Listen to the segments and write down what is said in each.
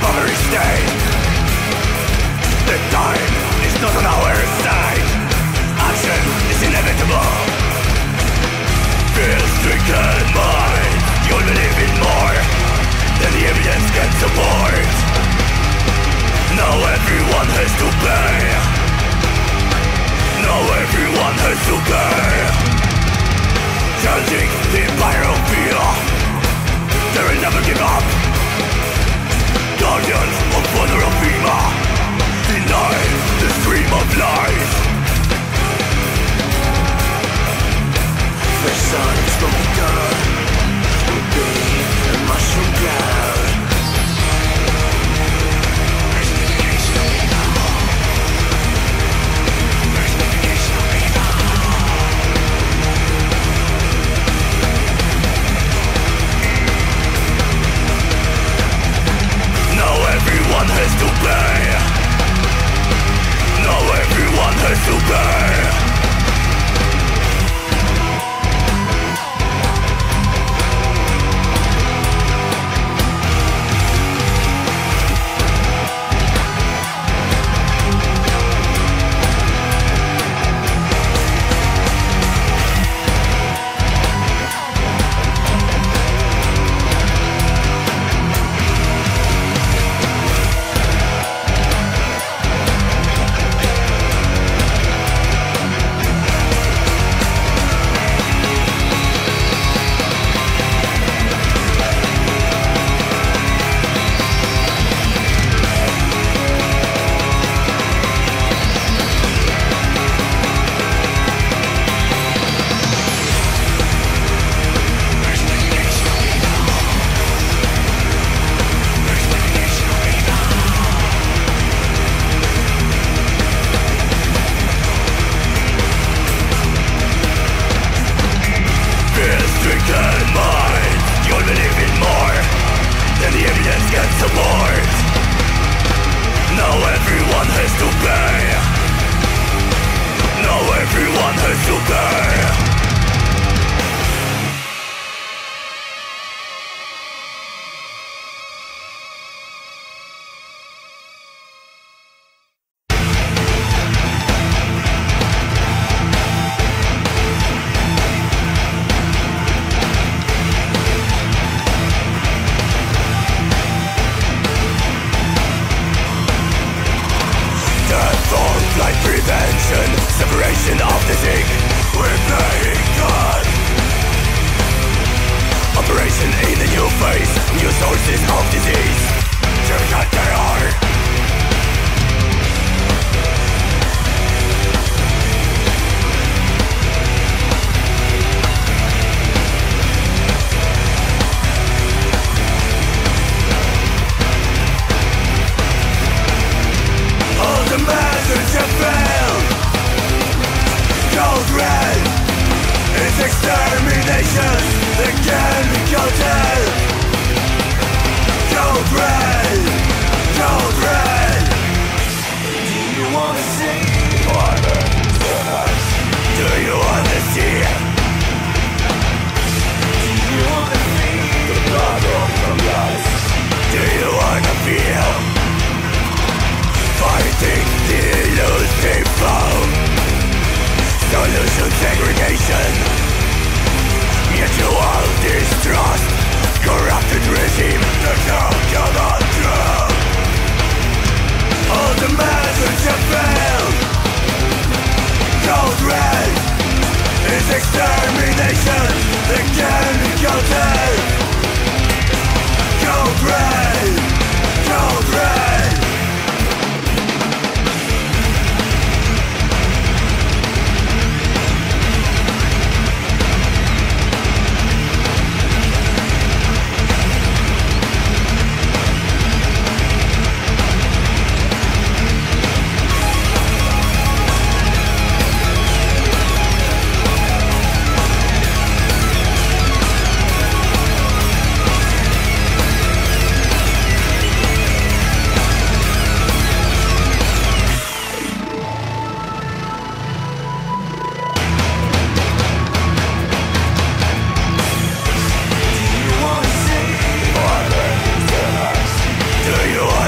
every state. The time is not on our side. Action is inevitable. Fear-stricken mind, you'll believe in more than the evidence can support. Now everyone has to pay. Now everyone has to pay. Challenging the empire of fear, they will never give up. Guardians of honor of Bhima deny the stream of lies. The sun is smoking gun will be a mushroom cloud. Now everyone has to pay. Now everyone has to pay. Do you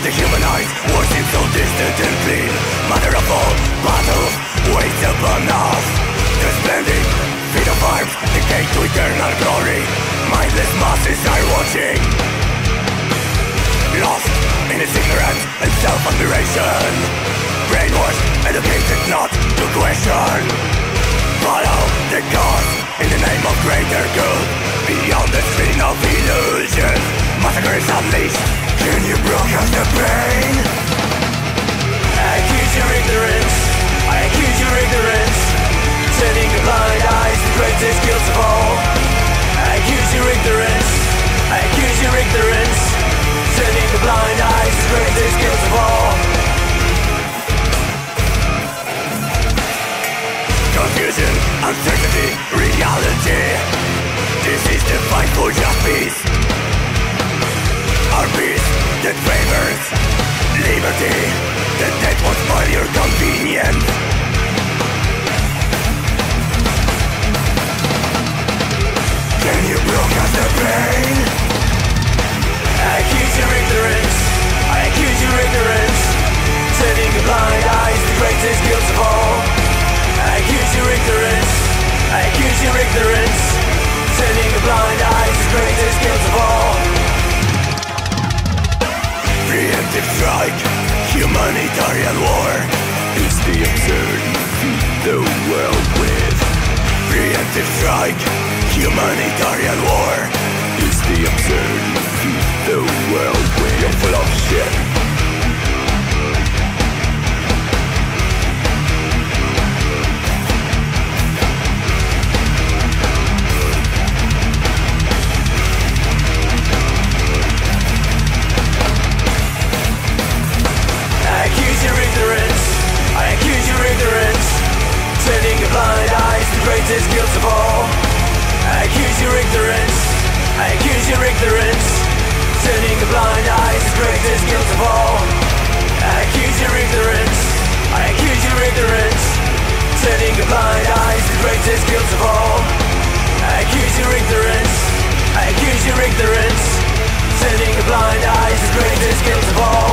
the human eyes, war seems so distant and clean. Mother of all battles waits upon us. The splendid feet of arms, the gate to eternal glory. Mindless masses are watching, lost in its ignorance and self-admiration. Brainwashed, educated not to question. Follow the cause in the name of greater good. Beyond the screen of illusion, massacre is unleashed. Can you broadcast the pain? I accuse your ignorance, I accuse your ignorance. Turning a blind eye is the greatest guilt of all. I accuse your ignorance, I accuse your ignorance. Turning a blind eye is the greatest guilt of all. Confusion, uncertainty, reality. This is the fight for just peace. Our peace that favors liberty, that won't spoil your convenience. Can you broadcast the pain? I accuse your ignorance, I accuse your ignorance. Turning a blind eye is the greatest guilt of all. I accuse your ignorance, I accuse your ignorance. Turning a blind eye is the greatest guilt of all. Preemptive strike, humanitarian war is the absurd you feed the world with. Preemptive strike, humanitarian war is the absurd you feed the world with. You're full of shit. Turning a blind eye is the greatest guilt of all. I accuse your ignorance, I accuse your ignorance. Turning a blind eye is the greatest guilt of all. I accuse your ignorance, I accuse your ignorance. Turning a blind eye is the greatest guilt of all. I accuse your ignorance, I accuse your ignorance. Turning a blind eye is the greatest guilt of all.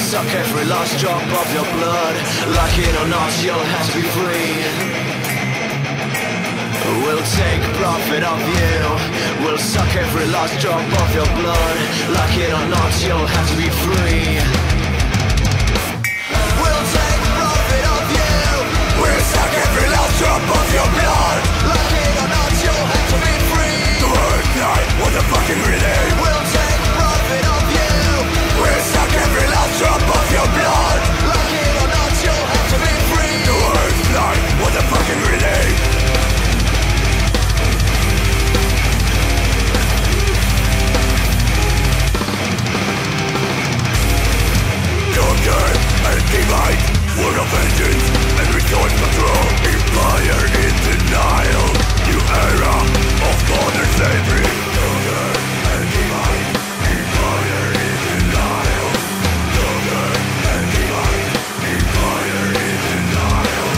suck every last drop of your blood. Like it or not, you'll have to be free. We'll take profit of you. We'll suck every last drop of your blood. Like it or not, you'll have to be free. We'll take profit of you. We'll suck every last drop of your blood. Like it or not, you'll have to be free. The word night was a fucking relief. We'll take profit of you. We'll suck every last drop of your blood. Like it or not, you'll have to be free. The word night was a fucking relief. Conquer and divide, word of vengeance and resource control. Empire in denial, new era of modern slavery. Conquer and divide, empire in denial. Conquer and divide, empire in denial.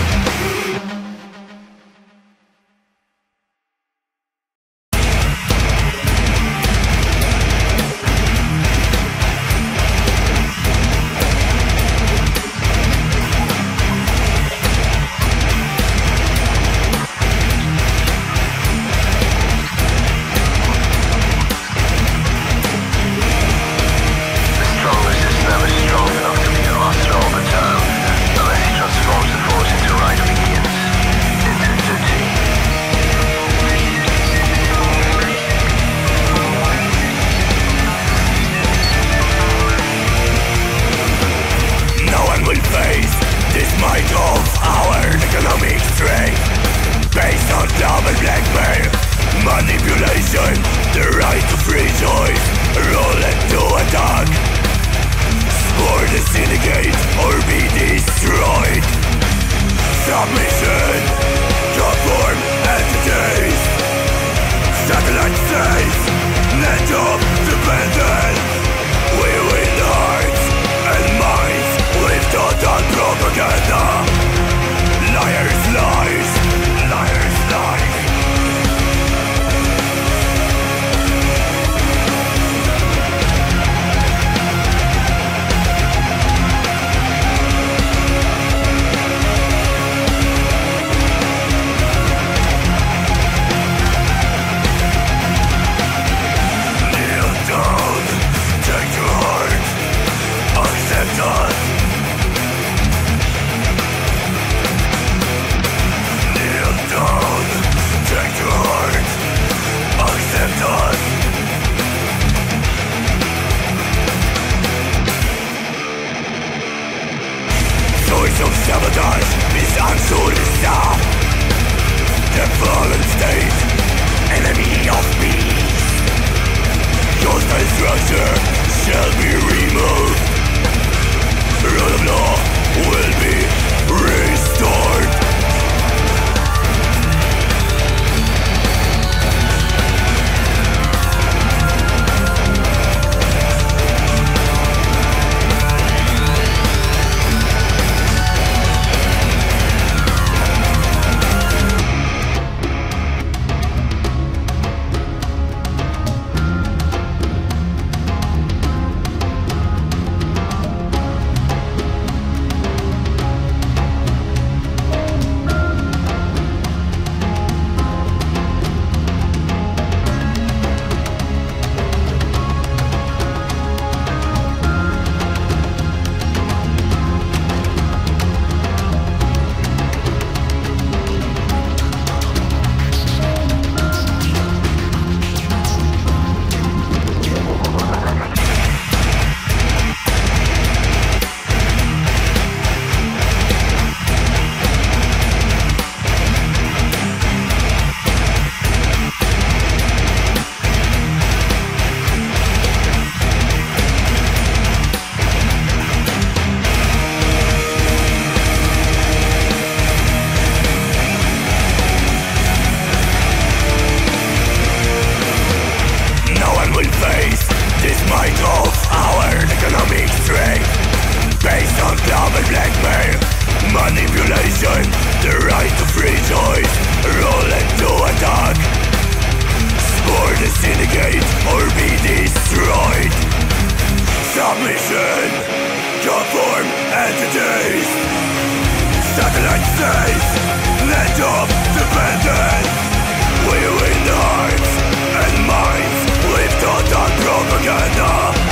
submission, conform entities, satellite states, land of dependence. We win the hearts and minds with total propaganda.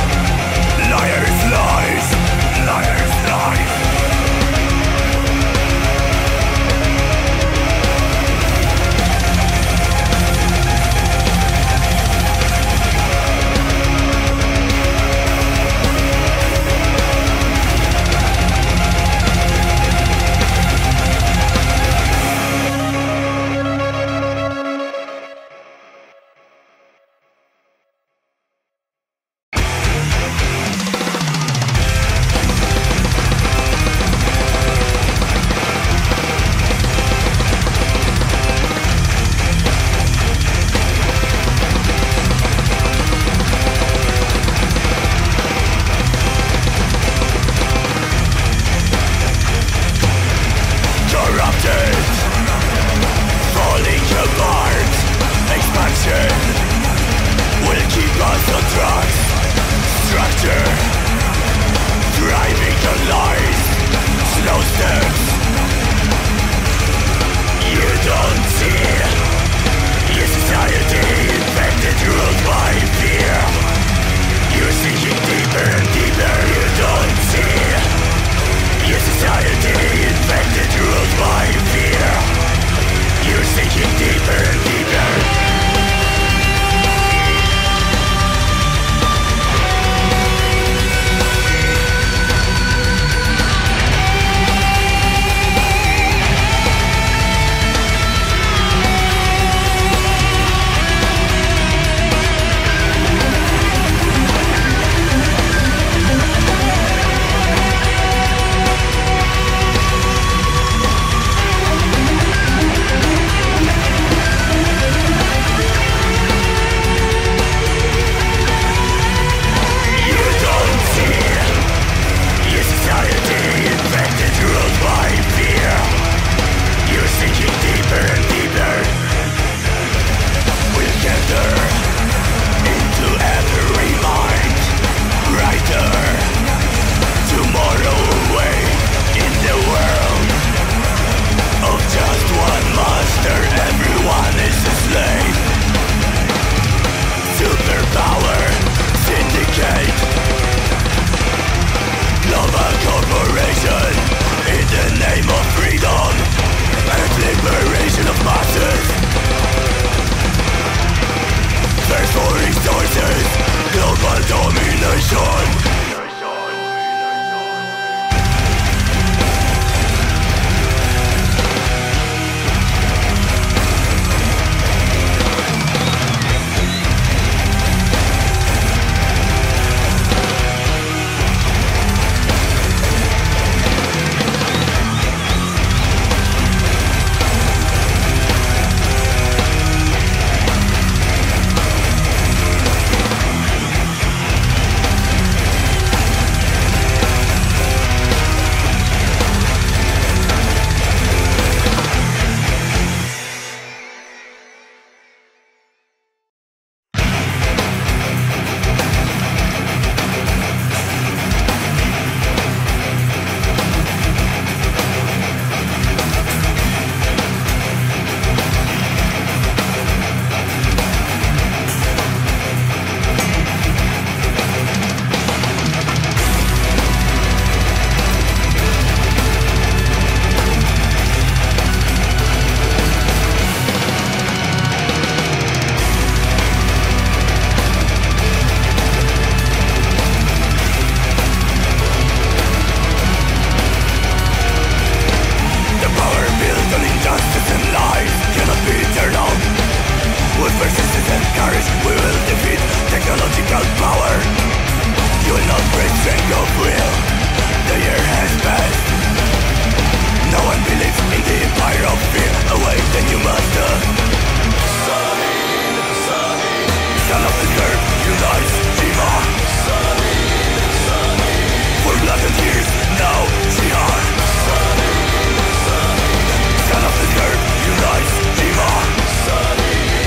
Liars, lies, liars, lies.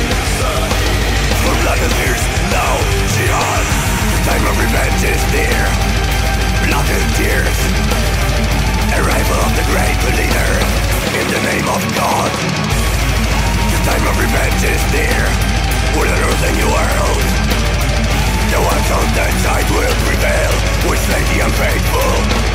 is near. is near, with an earth and new world. The ones on that side will prevail, we slay the unfaithful.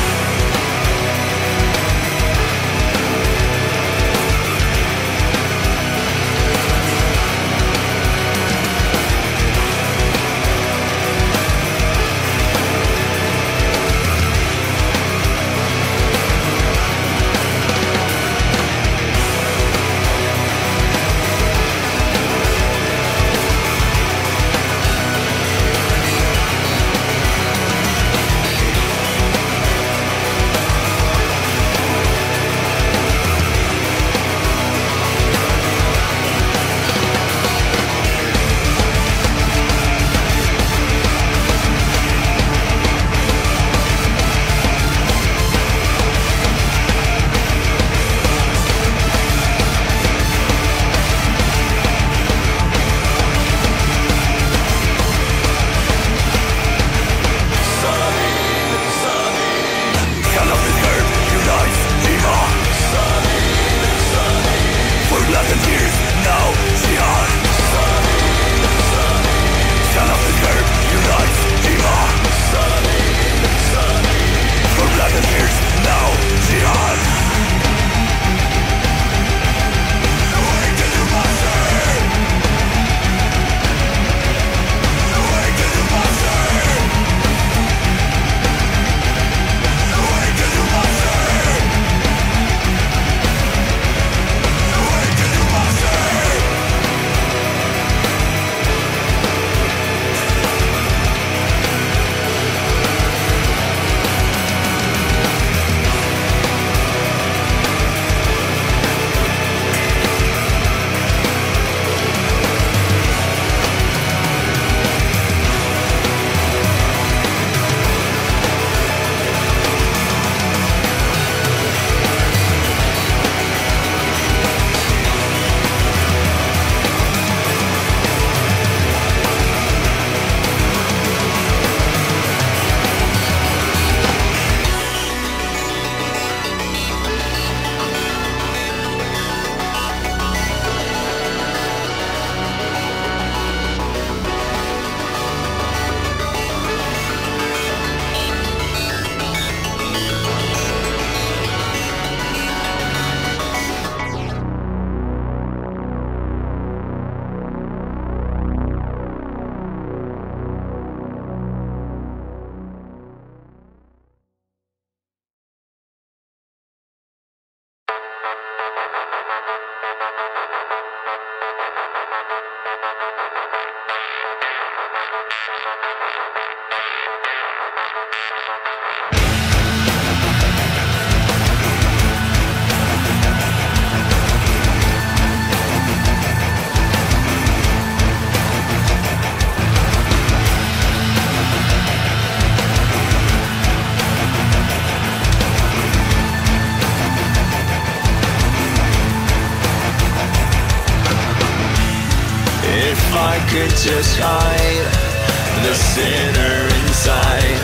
could just hide the sinner inside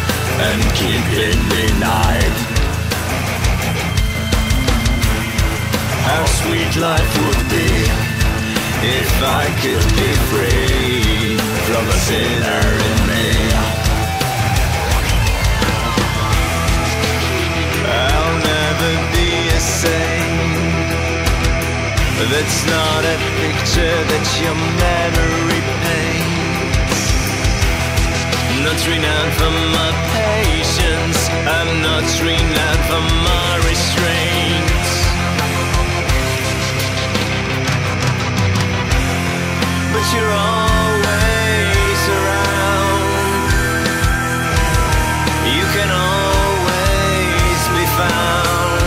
and keep it denied. How sweet life would be if I could be free from the sinner in me. I'll never be a saint. That's not a picture that your memory paints. Not renowned for my patience, I'm not renowned for my restraints. But you're always around. You can always be found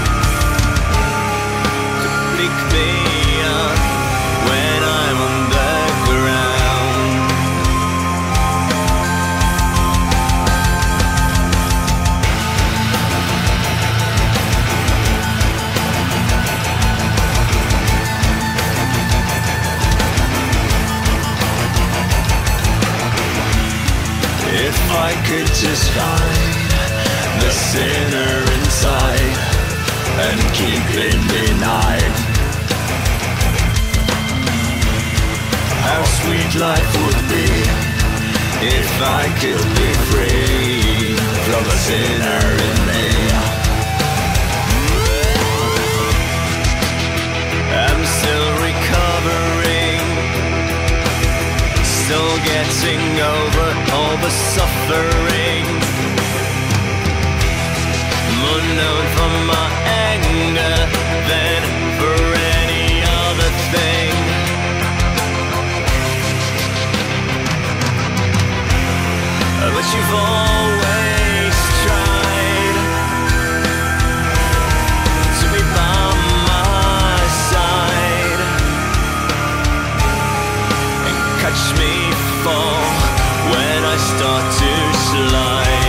to pick me up when I'm on the ground. If I could just find the sinner inside and keep it denied. how sweet life would be if I could be free from the sinner in me. I'm still recovering, still getting over all the suffering, more known for my anger than for any other thing. But you've always tried to be by my side and catch me fall when I start to slide.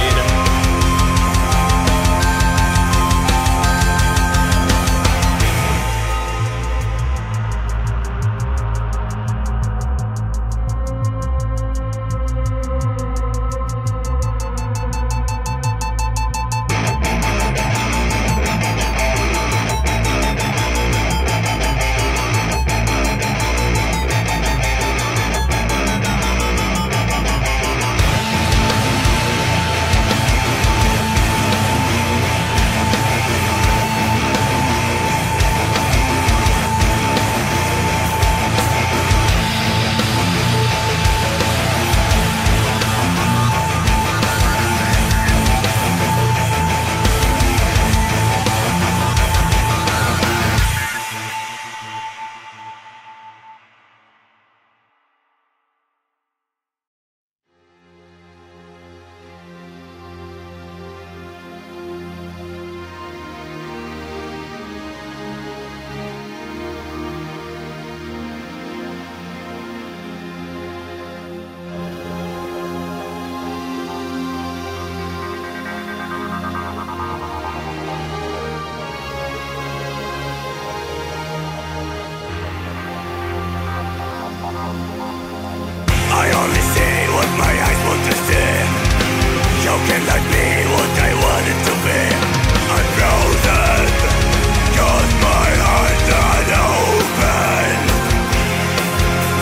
I only see what my eyes want to see. You can let me what I wanted to be. I'm frozen, cause my heart's not open.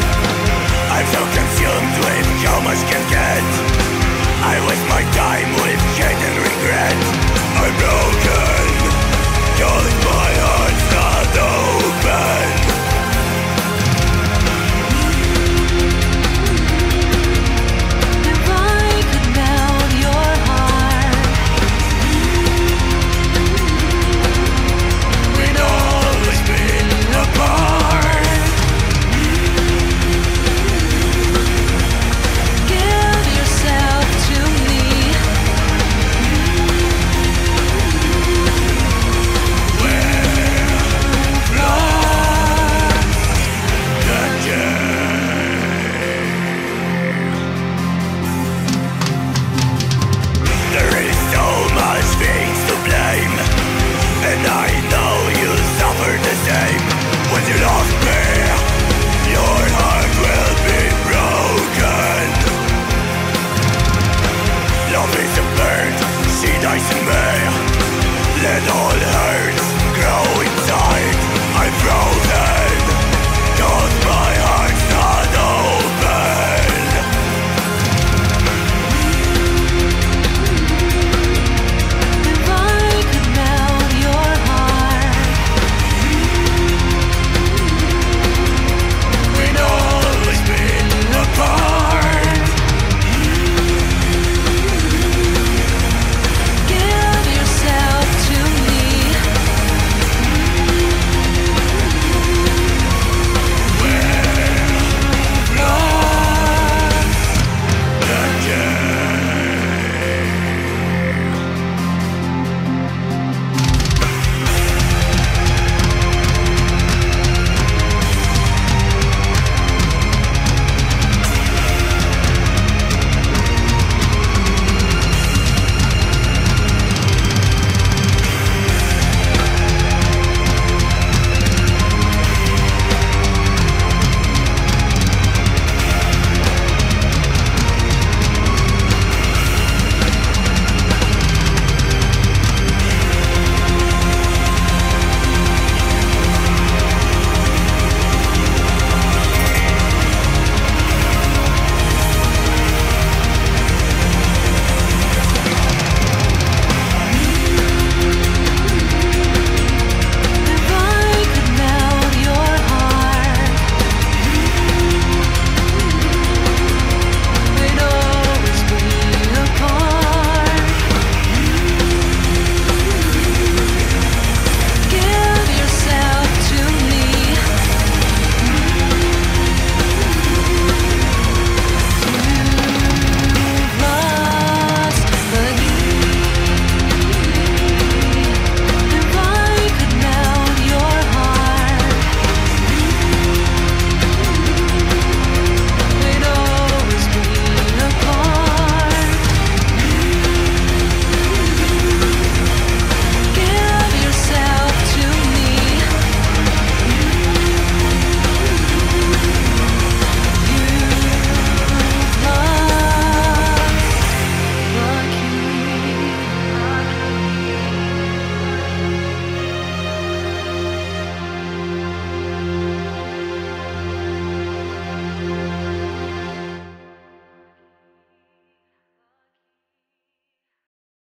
I'm so consumed with how much can get. I waste my time with